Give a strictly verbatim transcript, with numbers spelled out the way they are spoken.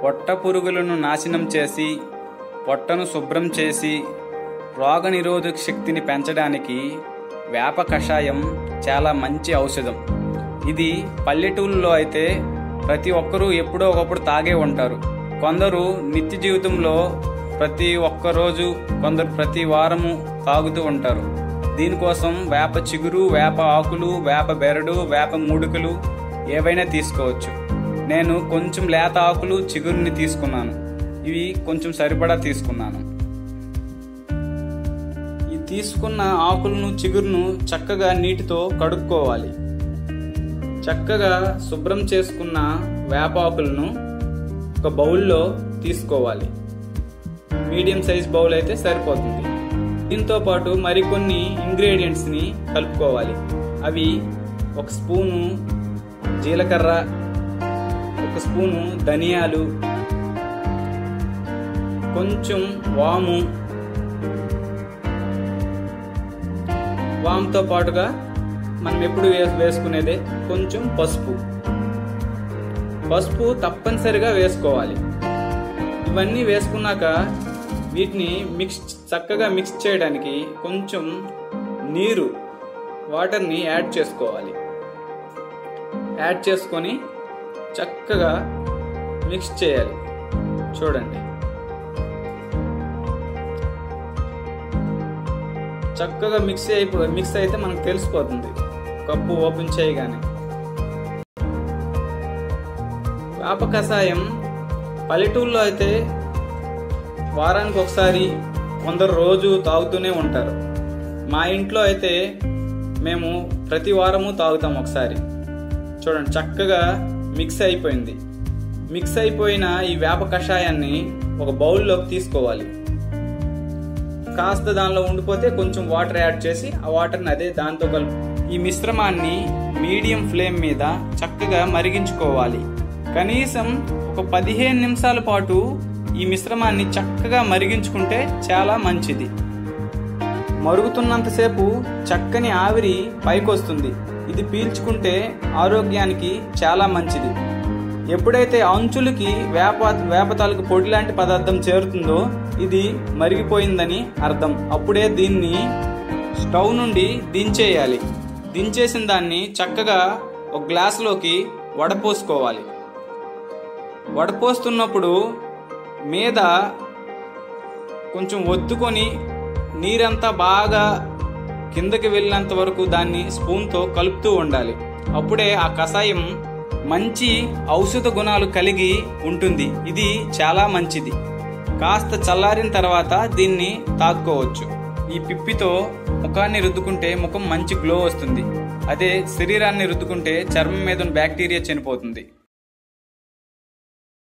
పొట్ట పురుగులను నాశనం చేసి పొట్టను శుభ్రం చేసి రోగనిరోధక శక్తిని పెంచడానికి వేప కషాయం చాలా మంచి ఔషధం. ఇది పల్లెటూళ్ళలో అయితే ప్రతి ఒక్కరూ ఎప్పుడో ఒకప్పుడు తాగే ఉంటారు. కొందరు నిత్య జీవితంలో ప్రతి ఒక్క రోజు, కొందరు ప్రతి వారము తాగుతూ ఉంటారు. దీనికోసం వేప చిగురు, వేప ఆకులు, వేప బెరడు, వేప మూడికలు ఏవైనా తీసుకోవచ్చు. నేను కొంచెం లేత ఆకులు, చిగురుని తీసుకున్నాను. ఇవి కొంచెం సరిపడా తీసుకున్నాను. ఈ తీసుకున్న ఆకులను, చిగురును చక్కగా నీటితో కడుక్కోవాలి. చక్కగా శుభ్రం చేసుకున్న వేప ఆకులను ఒక బౌల్లో తీసుకోవాలి. మీడియం సైజ్ బౌల్ అయితే సరిపోతుంది. దీంతో పాటు మరికొన్ని ఇంగ్రీడియంట్స్ని కలుపుకోవాలి. అవి ఒక స్పూను జీలకర్ర, ఒక స్పూను ధనియాలు, కొంచెం వాము, వాముతో పాటుగా మనం ఎప్పుడు వేసుకునేదే కొంచెం పసుపు. పసుపు తప్పనిసరిగా వేసుకోవాలి. ఇవన్నీ వేసుకున్నాక వీటిని మిక్స్ చక్కగా మిక్స్ చేయడానికి కొంచెం నీరు, వాటర్ని యాడ్ చేసుకోవాలి. యాడ్ చేసుకొని చక్కగా మిక్స్ చేయాలి. చూడండి, చక్కగా మిక్స్ అయిపో మిక్స్ అయితే మనకు తెలిసిపోతుంది కప్పు ఓపెన్ చేయగానే. వేప కషాయం పల్లెటూళ్ళలో అయితే వారానికి ఒకసారి, కొందరు రోజు తాగుతూనే ఉంటారు. మా ఇంట్లో అయితే మేము ప్రతి వారము తాగుతాం ఒకసారి. చూడండి, చక్కగా మిక్స్ అయిపోయింది. మిక్స్ అయిపోయిన ఈ వేప కషాయాన్ని ఒక బౌల్లోకి తీసుకోవాలి. కాస్త దానిలో ఉండిపోతే కొంచెం వాటర్ యాడ్ చేసి ఆ వాటర్ని అదే దాంతో కలుపు. ఈ మిశ్రమాన్ని మీడియం ఫ్లేమ్ మీద చక్కగా మరిగించుకోవాలి. కనీసం ఒక పదిహేను నిమిషాల పాటు ఈ మిశ్రమాన్ని చక్కగా మరిగించుకుంటే చాలా మంచిది. మరుగుతున్నంతసేపు చక్కని ఆవిరి పైకొస్తుంది. ఇది పీల్చుకుంటే ఆరోగ్యానికి చాలా మంచిది. ఎప్పుడైతే అంచులకి వేప వేప తాలూకు పొడి లాంటి పదార్థం చేరుతుందో ఇది మరిగిపోయిందని అర్థం. అప్పుడే దీన్ని స్టవ్ నుండి దించేయాలి. దించేసిన దాన్ని చక్కగా ఒక గ్లాసులోకి వడపోసుకోవాలి. వడపోస్తున్నప్పుడు మీద కొంచెం ఒత్తుకొని నీరంతా బాగా కిందకి వెళ్ళినంత వరకు దాన్ని స్పూన్తో కలుపుతూ ఉండాలి. అప్పుడే ఆ కషాయం మంచి ఔషధ గుణాలు కలిగి ఉంటుంది. ఇది చాలా మంచిది. కాస్త చల్లారిన తర్వాత దీన్ని తాక్కోవచ్చు. ఈ పిప్పితో ముఖాన్ని రుద్దుకుంటే ముఖం మంచి గ్లో వస్తుంది. అదే శరీరాన్ని రుద్దుకుంటే చర్మం మీద ఉన్న బ్యాక్టీరియా చనిపోతుంది.